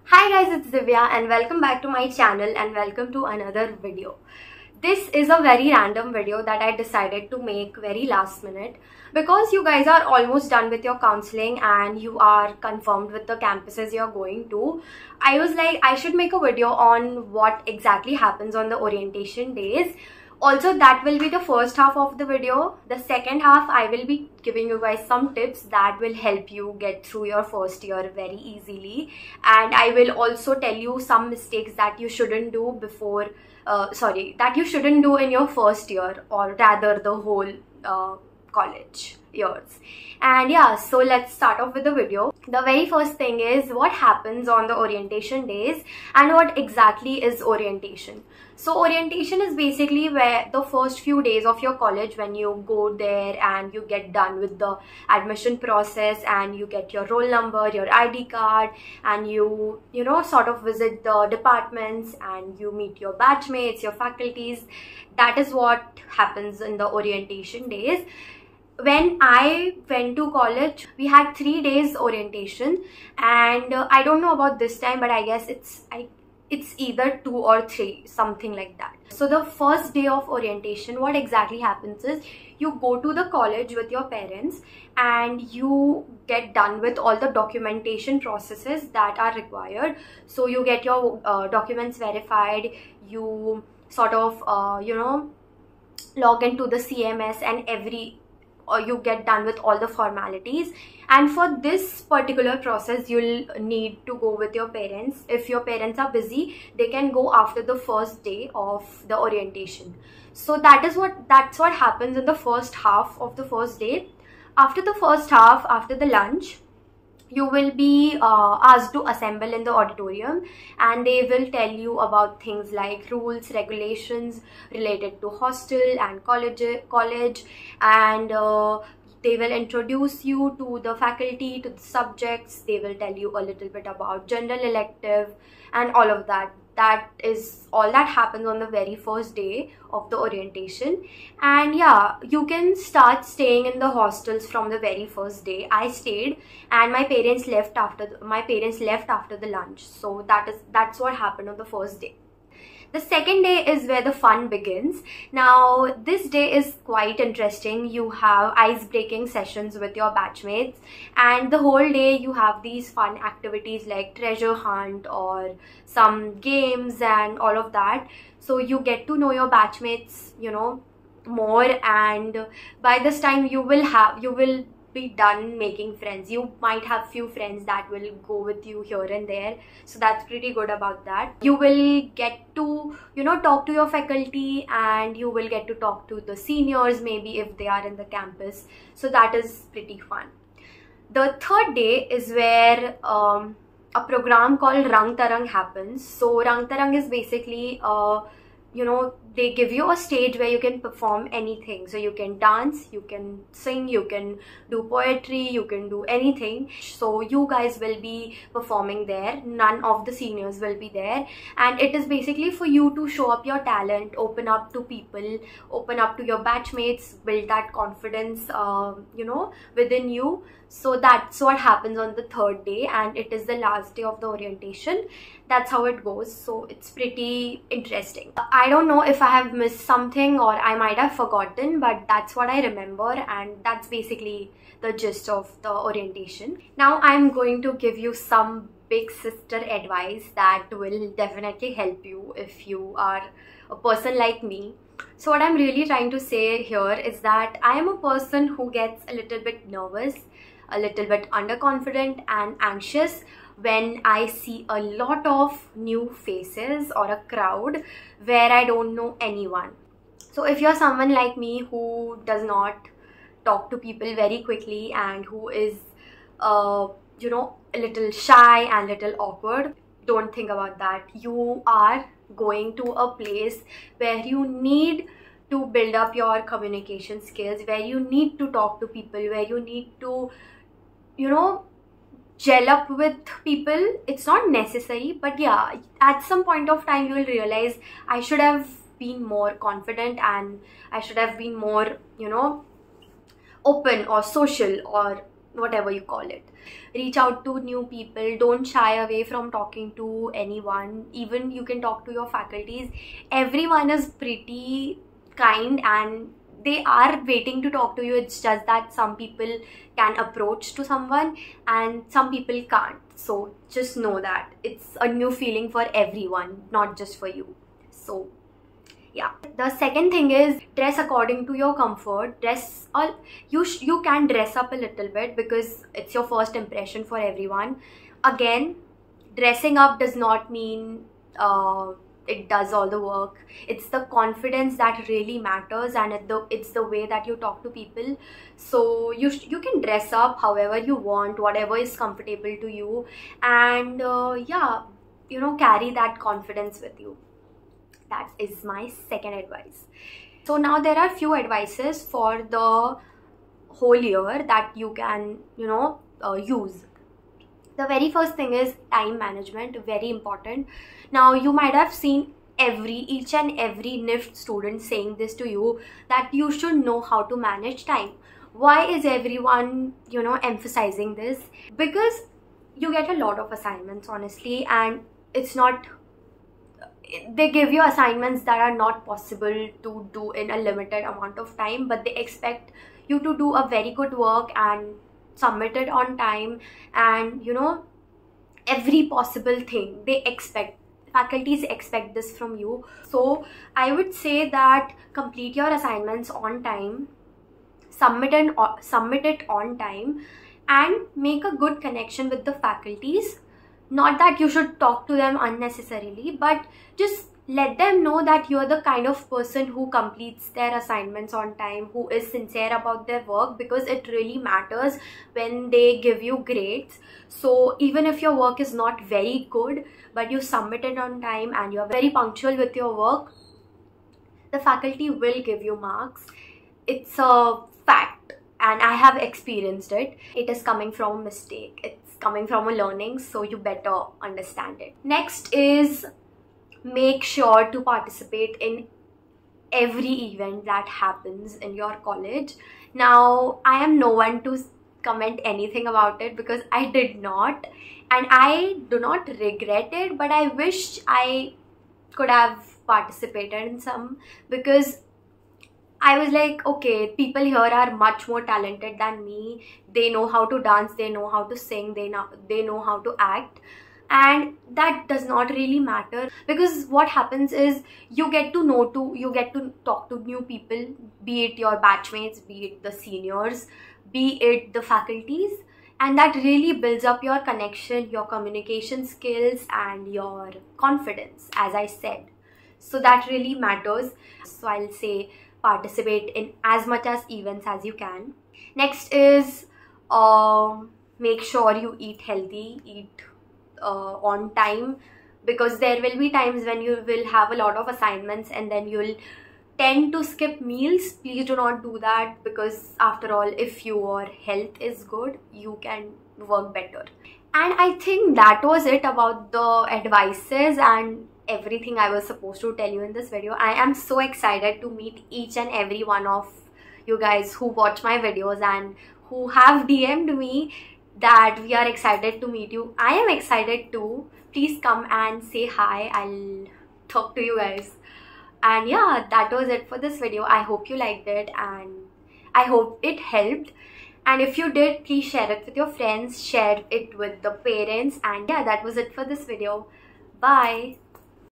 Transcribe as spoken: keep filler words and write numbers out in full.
Hi guys, it's Divya and welcome back to my channel and welcome to another video. This is a very random video that I decided to make very last minute because you guys are almost done with your counseling and you are confirmed with the campuses you're going to. I was like, I should make a video on what exactly happens on the orientation days. Also, that will be the first half of the video. The second half, I will be giving you guys some tips that will help you get through your first year very easily. And I will also tell you some mistakes that you shouldn't do before, uh, sorry, that you shouldn't do in your first year, or rather the whole uh, college years. And yeah, so let's start off with the video. The very first thing is what happens on the orientation days and what exactly is orientation. So orientation is basically where the first few days of your college, when you go there and you get done with the admission process and you get your roll number, your I D card, and you you know sort of visit the departments and you meet your batchmates, your faculties. That is what happens in the orientation days. When I went to college, we had three days orientation, and uh, I don't know about this time, but I guess it's I it's either two or three, something like that. So the first day of orientation, what exactly happens is you go to the college with your parents and you get done with all the documentation processes that are required. So you get your uh, documents verified, you sort of uh, you know log into the C M S and every or you get done with all the formalities. And for this particular process, you'll need to go with your parents. If your parents are busy, they can go after the first day of the orientation. So that is what that's what happens in the first half of the first day. After the first half, after the lunch, you will be uh, asked to assemble in the auditorium, and they will tell you about things like rules, regulations related to hostel and college college and uh, they will introduce you to the faculty, to the subjects. They will tell you a little bit about general elective and all of that. That is all that happens on the very first day of the orientation. And yeah, you can start staying in the hostels from the very first day. I stayed, and my parents left after the, my parents left after the lunch. So that is that's what happened on the first day. The second day is where the fun begins. Now, this day is quite interesting. You have ice-breaking sessions with your batchmates, and the whole day you have these fun activities like treasure hunt or some games and all of that. So you get to know your batchmates, you know, more, and by this time you will have you will be done making friends. You might have few friends that will go with you here and there, so that's pretty good about that. You will get to you know talk to your faculty, and you will get to talk to the seniors maybe if they are in the campus, so that is pretty fun. The third day is where um, a program called Rang Tarang happens. So Rang Tarang is basically uh, you know they give you a stage where you can perform anything. So you can dance, you can sing, you can do poetry, you can do anything. So you guys will be performing there. None of the seniors will be there, and it is basically for you to show up your talent, open up to people, open up to your batchmates, build that confidence uh, you know within you. So that's what happens on the third day, and it is the last day of the orientation. That's how it goes. So it's pretty interesting. I don't know if I have missed something or I might have forgotten, but that's what I remember, and that's basically the gist of the orientation. Now I'm going to give you some big sister advice that will definitely help you if you are a person like me. So what I'm really trying to say here is that I am a person who gets a little bit nervous, a little bit underconfident and anxious when I see a lot of new faces or a crowd where I don't know anyone. So if you're someone like me who does not talk to people very quickly and who is uh, you know a little shy and little awkward, don't think about that. You are going to a place where you need to build up your communication skills, where you need to talk to people, where you need to you know gel up with people. It's not necessary, but yeah, at some point of time you will realize I should have been more confident and I should have been more you know open or social or whatever you call it. Reach out to new people. Don't shy away from talking to anyone. Even you can talk to your faculties. Everyone is pretty kind and they are waiting to talk to you. It's just that some people can approach to someone and some people can't. So just know that it's a new feeling for everyone, not just for you. So yeah. The second thing is dress according to your comfort. Dress all you sh you can dress up a little bit because it's your first impression for everyone. Again, dressing up does not mean uh, it does all the work. It's the confidence that really matters, and it the, it's the way that you talk to people. So you you can dress up however you want, whatever is comfortable to you, and uh, yeah, you know, carry that confidence with you. That is my second advice. So now there are few advices for the whole year that you can, you know, uh, use. The very first thing is time management, very important. Now you might have seen every each and every N I F T student saying this to you, that you should know how to manage time. Why is everyone, you know, emphasizing this? Because you get a lot of assignments, honestly, and it's not, they give you assignments that are not possible to do in a limited amount of time, but they expect you to do a very good work and submit it on time, and you know, every possible thing they expect. Faculties expect this from you. So I would say that complete your assignments on time, submit and submit it on time, and make a good connection with the faculties. Not that you should talk to them unnecessarily, but just let them know that you're the kind of person who completes their assignments on time, who is sincere about their work, because it really matters when they give you grades. So even if your work is not very good, but you submit it on time and you're very punctual with your work, the faculty will give you marks. It's a fact, and I have experienced it. It is coming from a mistake. It's coming from a learning, so you better understand it. Next is make sure to participate in every event that happens in your college. Now I am no one to comment anything about it because I did not, and I do not regret it, but I wish I could have participated in some, because I was like, okay, people here are much more talented than me. They know how to dance, they know how to sing, they know they know how to act. And that does not really matter, because what happens is you get to know to you get to talk to new people, be it your batchmates, be it the seniors, be it the faculties, and that really builds up your connection, your communication skills, and your confidence, as I said. So that really matters. So I'll say participate in as much as events as you can. Next is um, make sure you eat healthy, eat uh, on time, because there will be times when you will have a lot of assignments and then you'll tend to skip meals. Please do not do that, because after all, if your health is good, you can work better. And I think that was it about the advices and everything I was supposed to tell you in this video. I am so excited to meet each and every one of you guys who watch my videos and who have D M'd me that we are excited to meet you. I am excited too. Please come and say hi. I'll talk to you guys. And yeah, that was it for this video. I hope you liked it and I hope it helped. And if you did, please share it with your friends, share it with the parents. And yeah, that was it for this video. Bye.